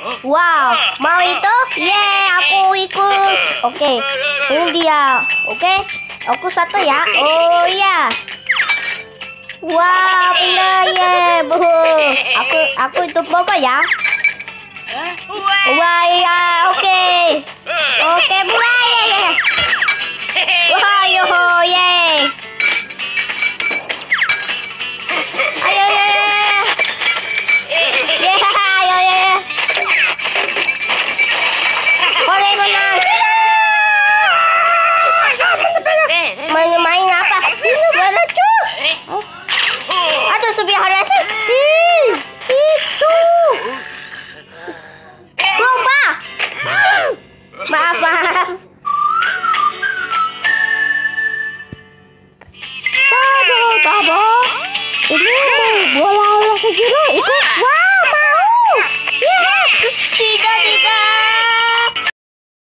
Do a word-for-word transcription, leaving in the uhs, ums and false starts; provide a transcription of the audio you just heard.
Wow, mau itu? Yeay, aku ikut. Oke, ini dia. Oke, aku satu ya. Oh iya. Wah, pindah ya. Buh. Aku aku itu pokok ya. Wah, iya, oke. Oke, mulai ya. Wah, yo, yeay.